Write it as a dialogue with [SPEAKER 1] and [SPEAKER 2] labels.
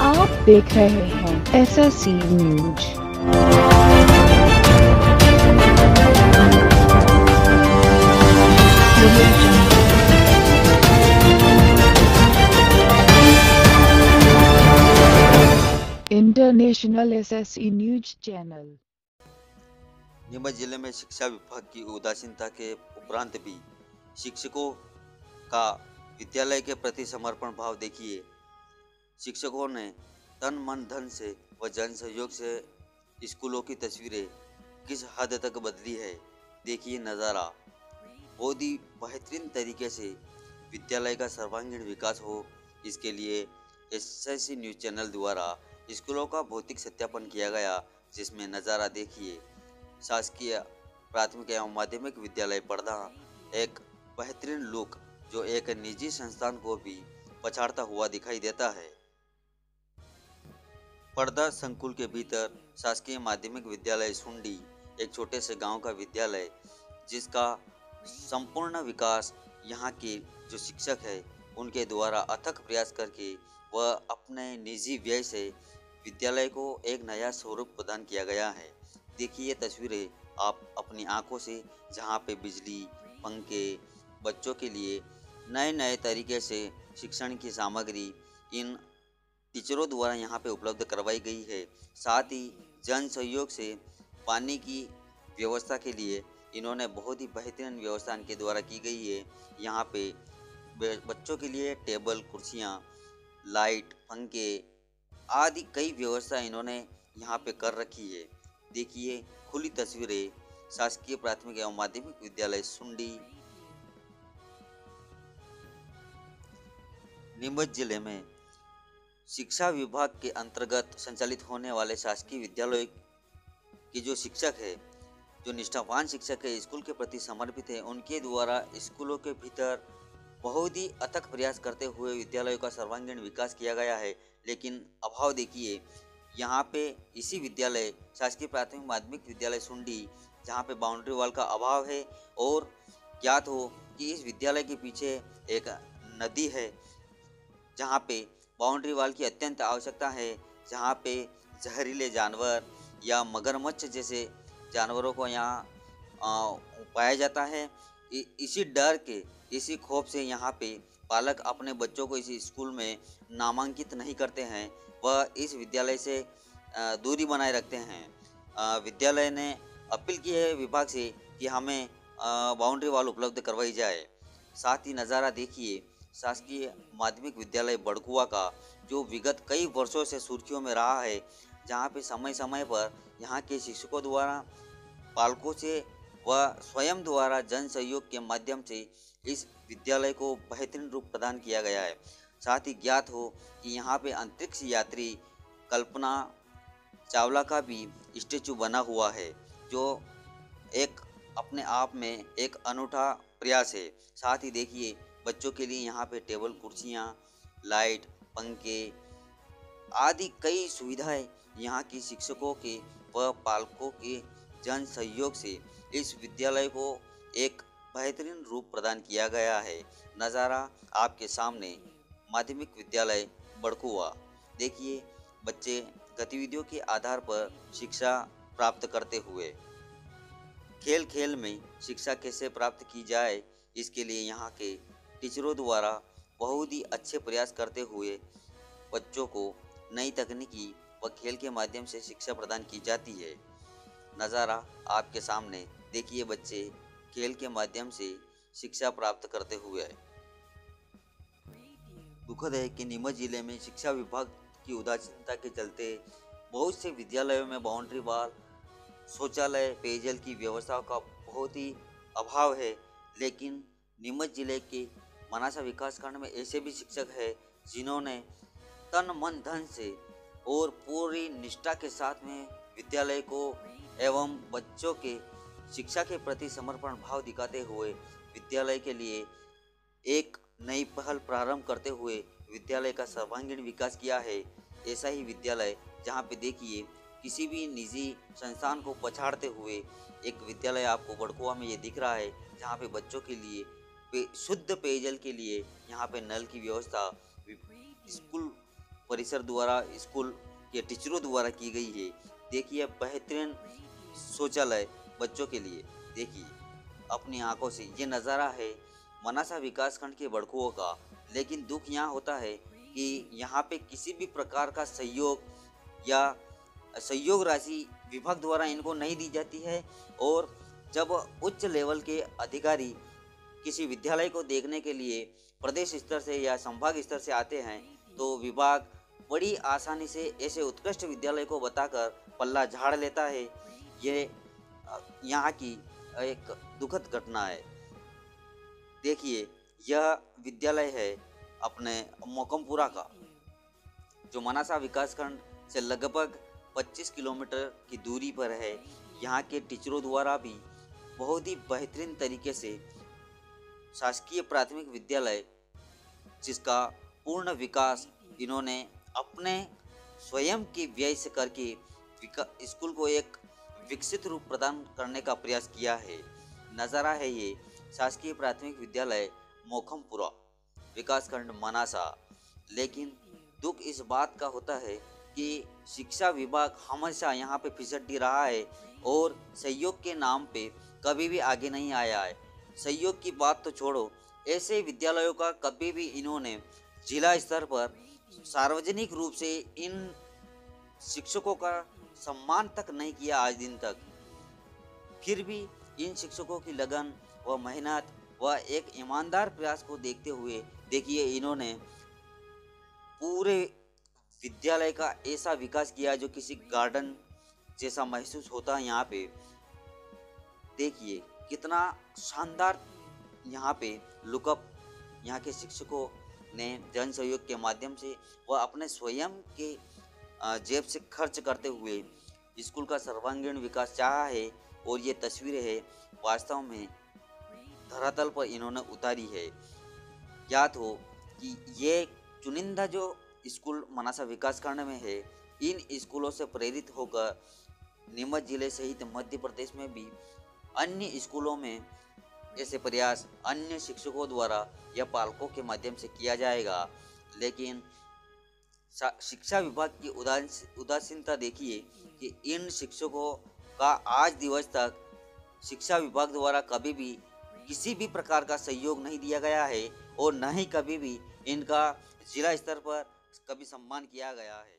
[SPEAKER 1] आप देख रहे हैं SSC news. International SSC news channel.
[SPEAKER 2] Neemuch जिले में शिक्षा विभाग की उदासीनता के उपरांत भी शिक्षकों का विद्यालय के प्रति समर्पण भाव देखिए। शिक्षकों ने तन मन धन से व जन सहयोग से स्कूलों की तस्वीरें किस हद तक बदली है, देखिए नज़ारा। बहुत ही बेहतरीन तरीके से विद्यालय का सर्वांगीण विकास हो, इसके लिए SSC न्यूज़ चैनल द्वारा स्कूलों का भौतिक सत्यापन किया गया, जिसमें नज़ारा देखिए। शासकीय प्राथमिक एवं माध्यमिक विद्यालय पर्दा एक बेहतरीन लुक जो एक निजी संस्थान को भी पछाड़ता हुआ दिखाई देता है। पर्दा संकुल के भीतर शासकीय माध्यमिक विद्यालय सुंडी एक छोटे से गांव का विद्यालय, जिसका संपूर्ण विकास यहाँ के जो शिक्षक है उनके द्वारा अथक प्रयास करके वह अपने निजी व्यय से विद्यालय को एक नया स्वरूप प्रदान किया गया है। देखिए ये तस्वीरें आप अपनी आंखों से, जहाँ पे बिजली, पंखे, बच्चों के लिए नए नए तरीके से शिक्षण की सामग्री इन टीचरों द्वारा यहाँ पे उपलब्ध करवाई गई है। साथ ही जन सहयोग से पानी की व्यवस्था के लिए इन्होंने बहुत ही बेहतरीन व्यवस्था इनके द्वारा की गई है। यहाँ पे बच्चों के लिए टेबल, कुर्सियाँ, लाइट, पंखे आदि कई व्यवस्था इन्होंने यहाँ पे कर रखी है। देखिए खुली तस्वीरें शासकीय प्राथमिक एवं माध्यमिक विद्यालय सुंडी। नीमच जिले में शिक्षा विभाग के अंतर्गत संचालित होने वाले शासकीय विद्यालय के जो शिक्षक है, जो निष्ठावान शिक्षक है, स्कूल के प्रति समर्पित है, उनके द्वारा स्कूलों के भीतर बहुत ही अथक प्रयास करते हुए विद्यालयों का सर्वांगीण विकास किया गया है। लेकिन अभाव देखिए, यहाँ पे इसी विद्यालय शासकीय प्राथमिक माध्यमिक विद्यालय सुंडी, जहाँ पे बाउंड्री वॉल का अभाव है और ज्ञात हो कि इस विद्यालय के पीछे एक नदी है, जहाँ पे बाउंड्री वॉल की अत्यंत आवश्यकता है, जहाँ पे जहरीले जानवर या मगरमच्छ जैसे जानवरों को यहाँ पाया जाता है। इसी डर के, इसी खौफ से यहाँ पे पालक अपने बच्चों को इस स्कूल में नामांकित नहीं करते हैं, वह इस विद्यालय से दूरी बनाए रखते हैं। विद्यालय ने अपील की है विभाग से कि हमें बाउंड्री वॉल उपलब्ध करवाई जाए। साथ ही नज़ारा देखिए शासकीय माध्यमिक विद्यालय बड़कुआ का, जो विगत कई वर्षों से सुर्खियों में रहा है, जहाँ पे समय समय पर यहाँ के शिक्षकों द्वारा, पालकों से व स्वयं द्वारा जन सहयोग के माध्यम से इस विद्यालय को बेहतरीन रूप प्रदान किया गया है। साथ ही ज्ञात हो कि यहाँ पे अंतरिक्ष यात्री कल्पना चावला का भी स्टेचू बना हुआ है, जो एक अपने आप में एक अनूठा प्रयास है। साथ ही देखिए बच्चों के लिए यहाँ पे टेबल, कुर्सियाँ, लाइट, पंखे आदि कई सुविधाएं यहाँ के शिक्षकों के व पालकों के जन सहयोग से इस विद्यालय को एक बेहतरीन रूप प्रदान किया गया है। नज़ारा आपके सामने माध्यमिक विद्यालय बड़कुआ। देखिए बच्चे गतिविधियों के आधार पर शिक्षा प्राप्त करते हुए, खेल खेल में शिक्षा कैसे प्राप्त की जाए, इसके लिए यहाँ के टीचरों द्वारा बहुत ही अच्छे प्रयास करते हुए बच्चों को नई तकनीकी व खेल के माध्यम से शिक्षा प्रदान की जाती है। नज़ारा आपके सामने देखिए, बच्चे खेल के माध्यम से शिक्षा प्राप्त करते हुए। दुखद है कि नीमच जिले में शिक्षा विभाग की उदासीनता के चलते बहुत से विद्यालयों में बाउंड्री वॉल, शौचालय, पेयजल की व्यवस्था का बहुत ही अभाव है। लेकिन नीमच जिले के मनासा विकासखंड में ऐसे भी शिक्षक हैं जिन्होंने तन मन धन से और पूरी निष्ठा के साथ में विद्यालय को एवं बच्चों के शिक्षा के प्रति समर्पण भाव दिखाते हुए विद्यालय के लिए एक नई पहल प्रारंभ करते हुए विद्यालय का सर्वांगीण विकास किया है। ऐसा ही विद्यालय जहां पे देखिए किसी भी निजी संस्थान को पछाड़ते हुए एक विद्यालय आपको बड़कुआ में ये दिख रहा है, जहां पे बच्चों के लिए शुद्ध पेयजल के लिए यहाँ पे नल की व्यवस्था स्कूल परिसर द्वारा स्कूल के टीचरों द्वारा की गई है। देखिए बेहतरीन शौचालय बच्चों के लिए, देखिए अपनी आंखों से ये नज़ारा है मनासा विकासखंड के बड़कुओं का। लेकिन दुख यहाँ होता है कि यहाँ पे किसी भी प्रकार का सहयोग या सहयोग राशि विभाग द्वारा इनको नहीं दी जाती है। और जब उच्च लेवल के अधिकारी किसी विद्यालय को देखने के लिए प्रदेश स्तर से या संभाग स्तर से आते हैं तो विभाग बड़ी आसानी से ऐसे उत्कृष्ट विद्यालय को बताकर पल्ला झाड़ लेता है। ये यहाँ की एक दुखद घटना है। देखिए यह विद्यालय है अपने मोकमपुरा का, जो मनासा विकासखंड से लगभग 25 किलोमीटर की दूरी पर है। यहाँ के टीचरों द्वारा भी बहुत ही बेहतरीन तरीके से शासकीय प्राथमिक विद्यालय, जिसका पूर्ण विकास इन्होंने अपने स्वयं के व्यय से करके स्कूल को एक विकसित रूप प्रदान करने का प्रयास किया है। नज़ारा है ये शासकीय प्राथमिक विद्यालय मोखमपुरा विकासखंड मनासा। लेकिन दुख इस बात का होता है कि शिक्षा विभाग हमेशा यहाँ पे फिसड्डी रहा है और सहयोग के नाम पे कभी भी आगे नहीं आया है। सहयोग की बात तो छोड़ो, ऐसे विद्यालयों का कभी भी इन्होंने जिला स्तर पर सार्वजनिक रूप से इन शिक्षकों का सम्मान तक नहीं किया आज दिन तक। फिर भी इन शिक्षकों की लगन व मेहनत व एक ईमानदार प्रयास को देखते हुए देखिए इन्होंने पूरे विद्यालय का ऐसा विकास किया जो किसी गार्डन जैसा महसूस होता है। यहाँ पे देखिए कितना शानदार यहाँ पे लुकअप यहाँ के शिक्षकों ने जन सहयोग के माध्यम से व अपने स्वयं के जेब से खर्च करते हुए स्कूल का सर्वांगीण विकास चाहा है। और ये तस्वीरें है वास्तव में धरातल पर इन्होंने उतारी है। याद हो कि ये चुनिंदा जो स्कूल मनासा विकासखंड में है, इन स्कूलों से प्रेरित होकर नीमच जिले सहित मध्य प्रदेश में भी अन्य स्कूलों में ऐसे प्रयास अन्य शिक्षकों द्वारा या पालकों के माध्यम से किया जाएगा। लेकिन शिक्षा विभाग की उदासीनता देखिए कि इन शिक्षकों का आज दिवस तक शिक्षा विभाग द्वारा कभी भी किसी भी प्रकार का सहयोग नहीं दिया गया है और न ही कभी भी इनका जिला स्तर पर कभी सम्मान किया गया है।